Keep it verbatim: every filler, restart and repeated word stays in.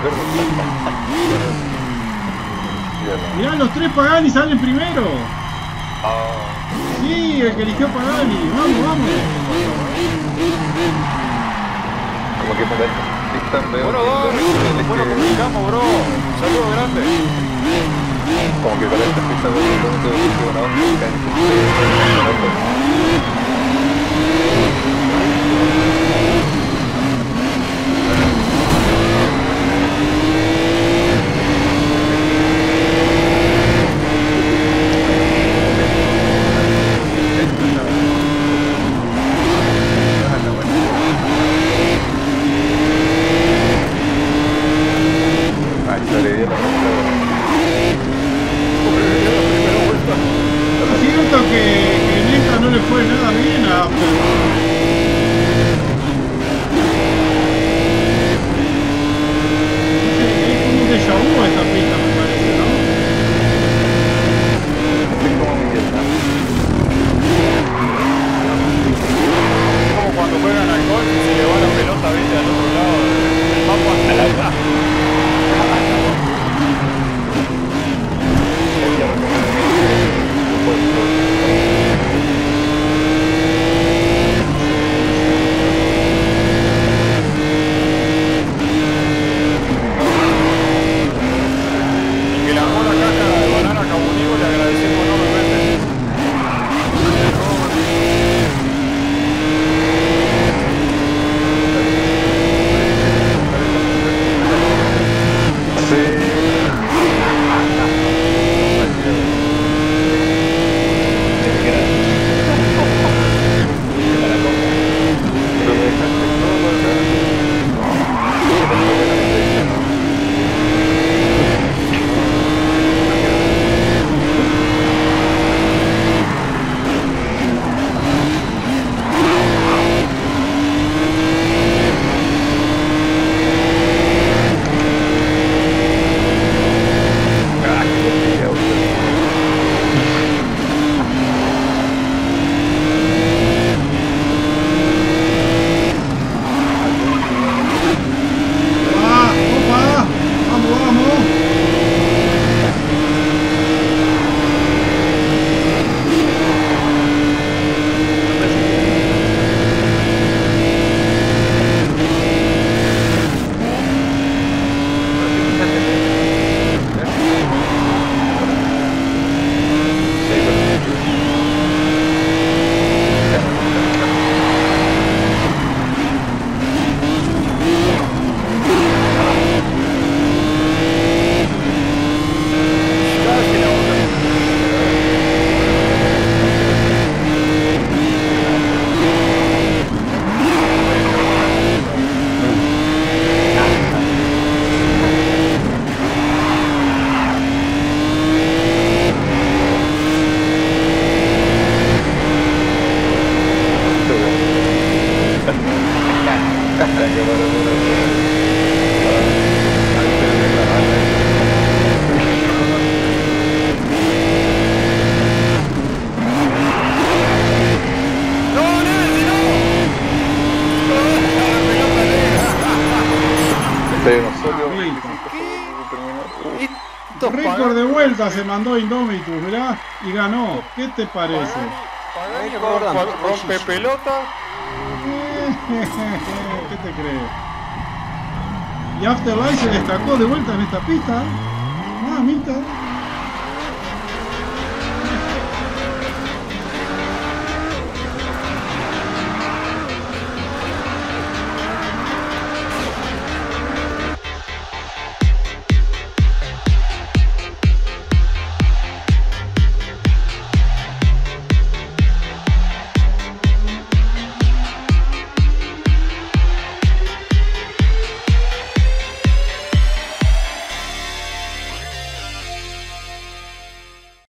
Mirá, los tres Pagani salen primero. Ah. Sí, el que eligió Pagani. Vamos, vamos. Como que para esta pista veo Bueno, que Don, el bueno, comunicamos, bro. Un saludo grande. como que para esta pista veo que todo que una onda que cae Siento que, que en esta no le fue nada bien a After. Es como un déjà vu esta pista, me parece, ¿no? es como mi dieta. Es como cuando juegan al golf y se le va la pelota, viste, al otro lado del mapa hasta la acá. Y que la mola caja de banana camunigo le agradecemos enormemente. Récord de vuelta se mandó Indomitus, mirá, y ganó. ¿Qué te parece? Pagani rompe, rompe pelota. ¿Qué te crees? Y Afterlife se destacó de vuelta en esta pista. Mamita.